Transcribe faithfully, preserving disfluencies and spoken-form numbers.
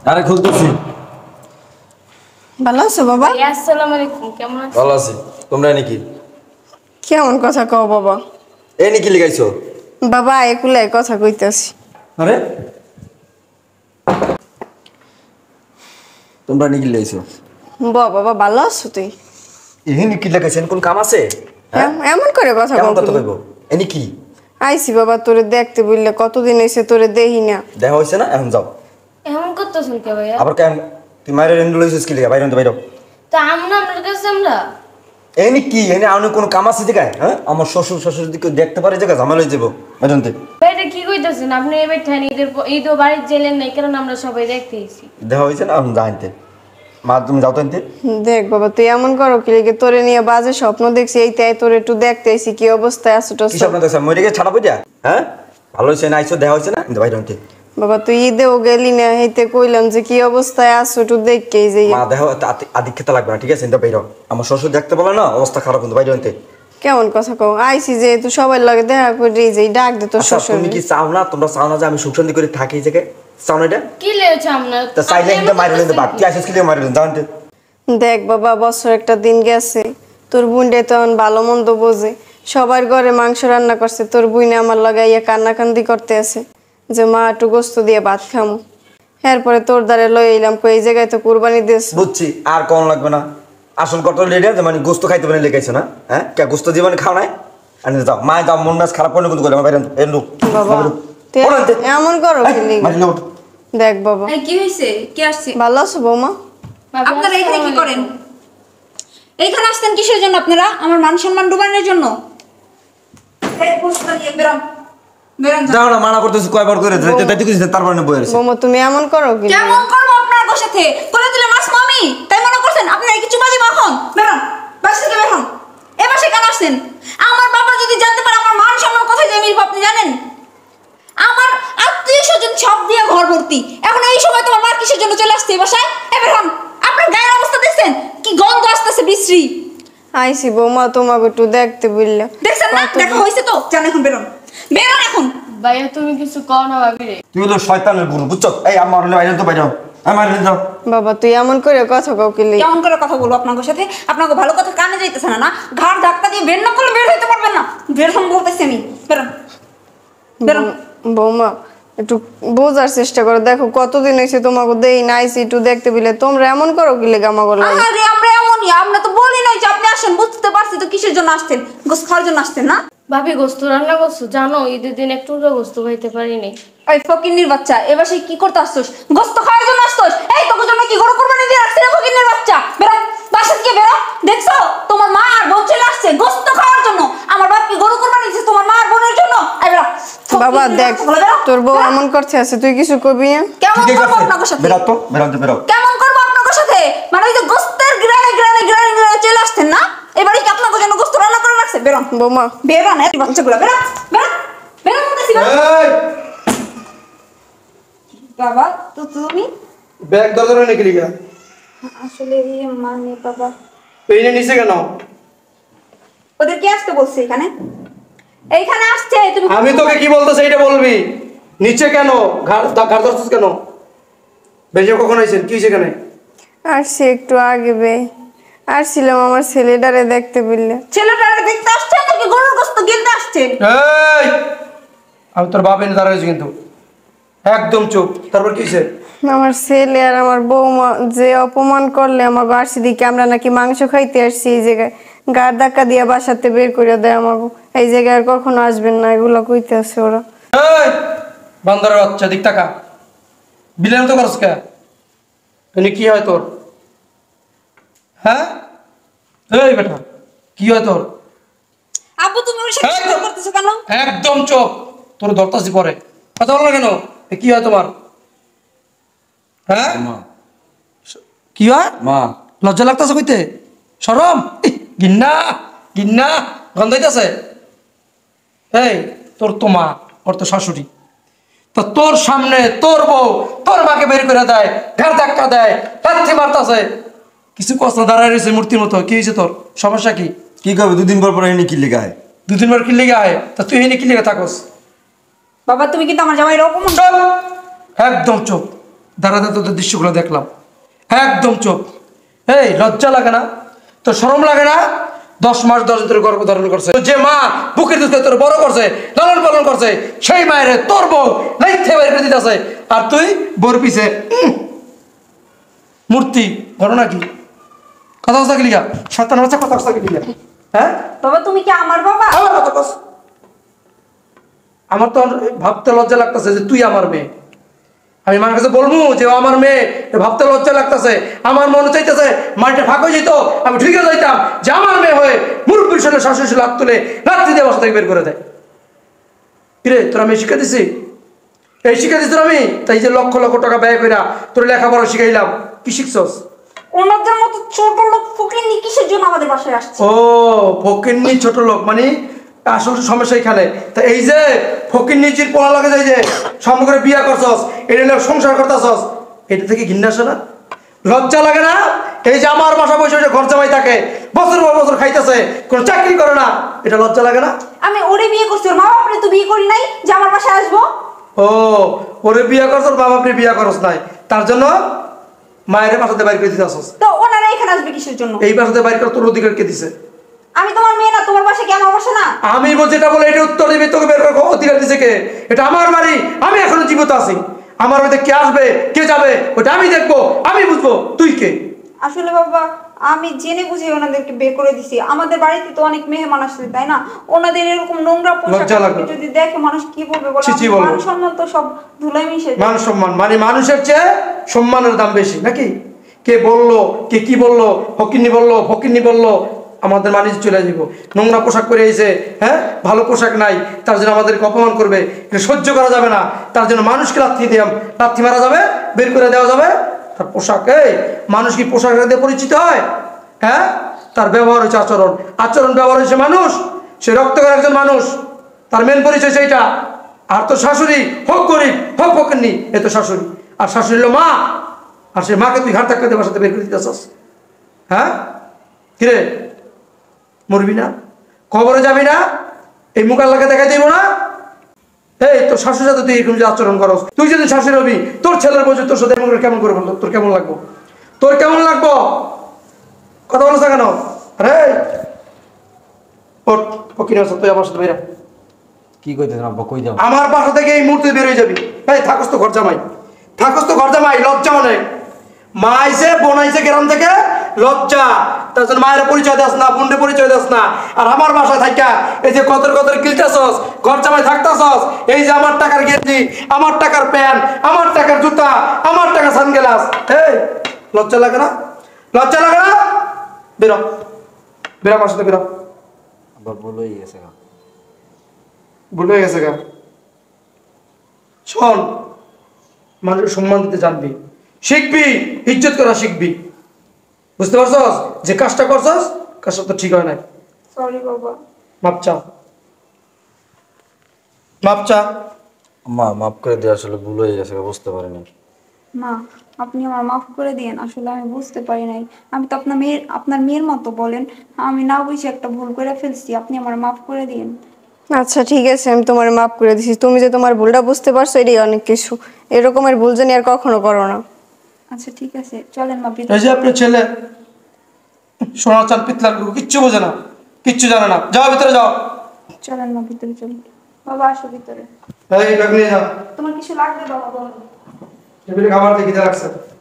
আরে খুলতেছি। ভালো আছো বাবা? আসসালামু আলাইকুম, কেমন আছো? ভালো আছি। তোমরা নাকি কেমন কথা কও বাবা? এই নাকি লিখাইছো? বাবা একুলে কথা কইতাছি। আরে তোমরা নাকি লিখাইছো? বাবা বাবা ভালো আছো তুই? এই নাকি লিখাইছেন কোন কাম আছে? এম- এমন করে কথা কেমন কও কথা তুমি? কইবো? এনি কি? আইছি বাবা তোরে দেখতে বললে কতদিন হইছে তোরে দেই না। দেখা হইছে না, এখন যাও। এমন করতেছেন কে ভাইয়া? আবার কেন তুই মায়ের রেন্ডু লইছিস কি লিখা? বাইরে বাইরে তো আমরা আপনার কাছে আমরা এনি কি? এনে আউনে কোন কাম আছে জায়গায়? হ্যাঁ, আমার শ্বশুর শ্বশুর দিকে দেখতে পারে জায়গা ঝামেলা হয়ে যাবো বাইরে। ভাইটা কি কইতাছেন? আপনি এবার ঠান ঈদের পর- ঈদও বাড়ির জেলেন নাই, কারণ আমরা সবাই দেখতে এসেছি। দেখা হয়েছে না, এখন জানতে মা তুমি যাও তো আনতে। দেখ বাবা তুই এমন করো কি লিগে তোরে নিয়ে বাজে স্বপ্ন দেখছি এই তাই তোরে একটু দেখতে আইছি কি অবস্থায় আছো তো। কি স্বপ্ন দেখছ? মরে গিয়ে ছাড়া পড়িয়া? হ্যাঁ, ভালো হয়েছে না আইসো, দেখা হয়েছে না, কিন্তু বাইরে আনতে। বাবা তুই ঈদেও গেলি না হেইতে কইলাম যে কি অবস্থায় আছো একটু দেখকে এই যে মা দেখো আদিক খেতে লাগবে না, ঠিক আছে? কিন্তু বাইরে আমার শ্বশুর দেখতে বলে না, অবস্থা খারাপ, কিন্তু বাইরে আনতে। কেমন কথা কও? আইছি যে তুই সবার লগে দেখা করি যে ডাক দে তোর আচ্ছা, শ্বশুর। তুমি কি চাও না? তোমরা চাও না যে আমি সুখ শান্তি করে থাকি এই জায়গায়? চাও না এটা? কি লেগেছে আপনার? তা চাইলে আপনি কিন্তু এমন মারি লেন বাপ, করতেছেন কি আইসিস কি মারি লেন জানতে। দেখ বাবা বছর একটা দিন গেছে তোর বুনডে তখন ভালো মন্দ বোঝে সবার ঘরে মাংস রান্না করছে তোর বুইনে আমার লাগাইয়া কান্নাকান্দি করতে আছে যে মা একটু গোস্ত দিয়ে ভাত খামো এরপরে তোর দ্বারে লই এলাম কই এই জায়গায় তো কুরবানি দিস। বুঝছি, আর কোন লাগবে না। আসল কথা লেডি যে মানে গোস্ত খাইতে পারে লেগাইছে না? হ্যাঁ, কে গোস্ত জীবনে খাও নাই? আনি যাও মা, যাও, মন মাছ খারাপ করলে কিন্তু করে বাইরে এর লোক বাবা তুই এমন করো কি লিগে? মারি লোক। দেখ বাবা এই কি হইছে? কে আসছে? ভালো আছো বৌমা? ভাবি, আপনারা এখানে কি আসসালামু করেন? আলাইকুম। এইখানে আসতেন কিসের জন্য আপনারা? আমার মান সম্মান ডুবানোর জন্য? এই বস্তা নিয়ে বেরাম বেরাম যান। যাও না, মানা করতেছি কয়বার করে যাইতে যাইতে কিছু তারপরে বই আছে। বৌমা তুমি এমন করো কি লিগে? কেমন করবো আপনার গোর সাথে? করে দিলে মাছ মামি তাই মনে করছেন আপনারা কি চুমা দিবা? এখন বেরাম, বাসা থেকে বের হন। এ বাসায় কেন আসছেন? আমার বাবা যদি জানতে পারে আমার মান সম্মান কোথায় যাবে আপনি জানেন? আমার আত্মীয় স্বজন সব দিয়ে ঘর ভর্তি, এখন এই সময় তোমার মা কিসের জন্য চলে আসছে এই বাসায়? এ বের হন। আপনার গায়ের অবস্থা দেখছেন কি গন্ধ আসতেছে বিশ্রী। আইছি বৌমা তোমাকে একটু দেখতে বললাম। দেখছেন না? দেখা হয়েছে তো, জান এখন বেরোন, বেরোন এখন। ভাইয়া তুমি কিছু কও না ভাবি রে। তুই হলো শয়তানের গুরু, বুঝছো? এই আমার হলে বাইরে তো বাইরে আমার যাও। বাবা তুই এমন করে কথা কও কি লিগে? কেমন করে কথা বলবো আপনার সাথে? আপনাকে ভালো কথা কানে যাইতেছে না না? ঘাড় ধাক্কা দিয়ে বের না করলে বের হইতে পারবেন না। বের হন বলতেছি আমি, বেরোন বেরোন। বৌমা একটু বোঝার চেষ্টা করো, দেখো কতদিন হয়েছে তোমাকে দেই না আইসি একটু দেখতে বিলে তোমরা এমন করো কি লেগে আমাকে লাগে? আরে আমরা এমনই, আমরা তো বলি নাই যে আপনি আসেন, বুঝতে পারছি তো কিসের জন্য আসছেন, গোস্ত খাওয়ার জন্য আসছেন না? ভাবি গোস্ত রান্না করছো জানো? ঈদের দিন একটু গোস্ত খাইতে পারি নাই। এই ফকিন্নির বাচ্চা, এবার সে কি করতে আসছোস? গোস্ত খাওয়ার জন্য আসছোস? এই তোর জন্য কি গরু কুরবানি দিয়ে রাখছিস রে ফকিন্নির বাচ্চা? বেরো বাসা থেকে বেরো। দেখছো তোমার মা আর বোন চলে আসছে গোস্ত খাওয়ার জন্য। আমার বাপ কি গরু কুরবানি দিয়েছে তোমার মা আর বোনের জন্য? এই বেরো। বাবা দেখ তোর বউ এমন করছে আছে তুই কিছু কবি না? কেমন করবো আপনার সাথে? বেরাও তো, বেরাও তো, বেরাও। কেমন করবো আপনার সাথে? মানে ওই যে গোস্তের গ্রানে গ্রানে গ্রানে গ্রানে চলে আসছেন না? এবারে কি আপনার জন্য গোস্ত রান্না করে রাখছে? বেরোন বৌমা বেরোন, এই বাচ্চাগুলো বেরো বেরো বেরো বলতেছি না। এই বাবা তো তুমি ব্যাগ দরকার নাকি লিগা? আসলে এই মানে বাবা পেইনে নিছে কেন? ওদের কি আসতে বলছে এখানে? এইখানে আসছে তুমি। আমি তোকে কি বলতেছি এটা বলবি। নিচে কেন? ঘাড় ঘাড় ধরছিস কেন? বেশি কখন আইছেন? কি হইছে এখানে? আসছি একটু আগে বে আসছিলাম আমার ছেলেটারে দেখতে বললে। ছেলেটারে দেখতে আসছে নাকি গরুর গোস্ত কিনতে আসছেন? এই আমি তোর বাপ এনে দাঁড়াইছি কিন্তু একদম চুপ। তারপর কি হইছে? আমার ছেলে আর আমার বৌমা যে অপমান করলে আমাকে আসছি দিকে আমরা নাকি মাংস খাইতে আসছি এই জায়গায় গাড় ধাক্কা দিয়ে বাসাতে বের করে দেয় আমাকে এই জায়গায় আর কখনো আসবেন না এগুলো কইতে আছে ওরা। এই বান্দরের বাচ্চা দিক টাকা বিলেন তো করছ কে? এনে কি হয় তোর? হ্যাঁ এই বেটা কি হয় তোর? আব্বু তুমি ওর সাথে এই! কি করতেছো কেন? একদম চুপ। তোর ধরতাছি পরে কথা বল না কেন? এ কি হয় তোমার? হ্যাঁ মা কি হয়? মা লজ্জা লাগতেছে কইতে? শরম? ইহ, গিন্না গিন্না গন্ধ হইতাছে। এই তোর তো মা, ওর তো শাশুড়ি, তো তোর সামনে তোর বউ তোর মাকে বের করে দেয়, ঘাড় ধাক্কা দেয়, লাথি মারতাছে, কিছু কষ্ট দাঁড়ায় রয়েছে মূর্তির মতো। কি হয়েছে তোর? সমস্যা কি? কি করবে? দুদিন পর পর এনে কি লেখা হয়? দুদিন পর কি লেগে আয়? তা তুই এনে কি লেগে থাকস? বাবা তুমি কিন্তু আমার জামাইয়ের অপমান। চুপ, একদম চুপ। দাঁড়াতে তোদের দৃশ্যগুলো দেখলাম, একদম চোখ। এই লজ্জা লাগে না, তোর শরম লাগে না? দশ মাস দশ দিন গর্ভ ধারণ করছে, যে মা বুকের দুধে তোর বড় করছে, লালন পালন করছে, সেই মায়ের তোর বউ লাইতে বের করে দিতেছে, আর তুই বোর পিছে মূর্তি। ঘটনা কি? কথা কথা কি লিখা সাতান্ন বছর কথা কথা কি লিখা? হ্যাঁ বাবা তুমি কি আমার বাবা? আমার কথা কস। আমার তো ভাবতে লজ্জা লাগতেছে যে তুই আমার মেয়ে। আমি মার কাছে বলবো যে ও আমার মেয়ে, ভাবতে লজ্জা লাগতেছে। আমার মনে চাইতেছে মাটিতে ফাঁক হয়ে যেত, আমি ঠিক হয়ে যাইতাম যে আমার মেয়ে হয়ে মুরব্বীর সাথে শাশুড়ি হাত তুলে লাঠি দিয়ে বাসা থেকে বের করে দেয়। কিরে তোর আমি শিক্ষা দিছি? এই শিক্ষা দিছি তোর আমি? তাই যে লক্ষ লক্ষ টাকা ব্যয় করে তোর লেখাপড়া শিখাইলাম, কি শিখছস? ওনাদের মতো ছোট লোক ফকিন্নি কিসের জন্য আমাদের বাসায় আসছে? ও ফকিন্নি ছোট লোক মানে আসল সমস্যা এখানে। তা এই যে ফকিন্নিচির পোলা লাগে যায় যে সমগ্র বিয়া করছস, এটা লোক সংসার করতেছস, এটা থেকে ঘৃণা আসে না? লজ্জা লাগে না? এই যে আমার বাসা বসে বসে ঘর জামাই থাকে, বছর পর বছর খাইতেছে, কোনো চাকরি করে না, এটা লজ্জা লাগে না? আমি ওরে বিয়ে করছি, ওর মা বাপরে তো বিয়ে করি নাই যে আমার বাসায় আসবো। ও ওরে বিয়া করছ, বাবা আপনি বিয়া করস নাই, তার জন্য মায়ের বাসাতে বাইর করে দিতেছস। তো ওনারা এখানে আসবে কিসের জন্য? এই বাসাতে বাইর করে তোর অধিকার কে দিছে? আমি তোমার মেয়ে না? তোমার বাসা কি আমার বাসা না? আমি বলছি এটা বলে এটা উত্তর দিবি, তোকে বের করে অধিকার দিছে কে? এটা আমার বাড়ি, আমি এখনো জীবিত আছি। আমার বাড়িতে কে আসবে কে যাবে ওটা আমি দেখবো, আমি বুঝবো, তুই কে? আসলে বাবা আমি জেনে বুঝে ওনাদেরকে বের করে দিছি। আমাদের বাড়িতে তো অনেক মেহমান আসছে, তাই না? ওনাদের এরকম নোংরা পোশাক লজ্জা লাগে। যদি দেখে মানুষ কি বলবে বলো? ছি ছি বলবে। মান সম্মান তো সব ধুলাই মিশে যায়। মান সম্মান মানে মানুষের চেয়ে সম্মানের দাম বেশি নাকি? কে বললো, কে কি বললো, ফকিন্নি বললো, ফকিন্নি বললো, আমাদের মানিয়ে চলে যাব। নোংরা পোশাক পরে এসে, হ্যাঁ ভালো পোশাক নাই, তার জন্য আমাদেরকে অপমান করবে, এটা সহ্য করা যাবে না। তার জন্য মানুষকে লাথি দিয়াম, লাথি মারা যাবে, বের করে দেওয়া যাবে। তার পোশাক, এই মানুষ কি পোশাক দিয়ে পরিচিত হয়? হ্যাঁ তার ব্যবহার হচ্ছে আচরণ, আচরণ ব্যবহার হচ্ছে মানুষ। সে রক্তকর একজন মানুষ, তার মেন পরিচয় সেইটা। আর তো শাশুড়ি হোক গরিব হোক ফকিন্নি, এ তো শাশুড়ি, আর শাশুড়ি হলো মা, আর সে মাকে তুই ঘাট ধাক্কা দিয়ে বাসাতে বের করে দিতেছস। হ্যাঁ কিরে মরবি না? খবরে যাবি না? এই মুখ আল্লাহকে দেখা দিব না? এই তোর শাশুড়ির সাথে তুই এরকম যে আচরণ করস, তুই যদি শাশুড়ি হবি, তোর ছেলের বলছে তোর সাথে এমন করে কেমন করে বলতো, তোর কেমন লাগবো? তোর কেমন লাগবো? কথা বলছ কেন? আরে ওর ফকির আছে, তুই আমার সাথে বেরা। কি কইতেছেন আব্বা? কই যাও? আমার বাসা থেকে এই মুহূর্তে বের হয়ে যাবি। এই থাকস তো ঘর জামাই, থাকস তো ঘর জামাই, লজ্জা অনেক। মা আইছে, বোন আইছে গ্রাম থেকে, লজ্জা। তার জন্য মায়ের পরিচয় দাস না, বোনের পরিচয় দাস না। আর আমার বাসায় থাকা এই যে কতর কতর কিলতাছস, ঘর জামাই থাকতাছস, এই যে আমার টাকার গেঞ্জি, আমার টাকার প্যান্ট, আমার টাকার জুতা, আমার টাকার সানগ্লাস, এই লজ্জা লাগে না? লজ্জা লাগে না? বেরো বেরো আমার সাথে বেরো। আব্বা ভুল হয়ে গেছে গা। ভুল হয়ে গেছে গা। শোন, মানুষের সম্মান দিতে জানবি, শিখবি, ইজ্জত করা শিখবি। বুঝতে পারছস? যে কাজটা করছস কাজটা তো ঠিক হয় নাই। সরি বাবা। মাপ চা, মাপ চা। মা মাফ করে দিয়ে, আসলে ভুল হয়ে গেছে, বুঝতে পারিনি। মা আপনি আমার মাফ করে দিন, আসলে আমি বুঝতে পারি নাই। আমি তো আপনার মেয়ের আপনার মেয়ের মতো বলেন, আমি না বুঝে একটা ভুল করে ফেলছি, আপনি আমার মাফ করে দিন। আচ্ছা ঠিক আছে, আমি তোমার মাফ করে দিছি। তুমি যে তোমার ভুলটা বুঝতে পারছো এটাই অনেক কিছু। এরকমের ভুল জানি আর কখনো করো না। আচ্ছা ঠিক আছে, চলেন মা। এই যে আপনার ছেলে সোনা চাল পিতলার গরু, কিচ্ছু বোঝে না, কিচ্ছু জানে না। যাও ভিতরে যাও। চলেন মা, ভিতরে চলুন। বাবা আসো ভিতরে। এই ব্যাগ নিয়ে যাও। তোমার কিছু লাগবে বাবা বলো। টেবিলে খাবার দেখি লাগছে।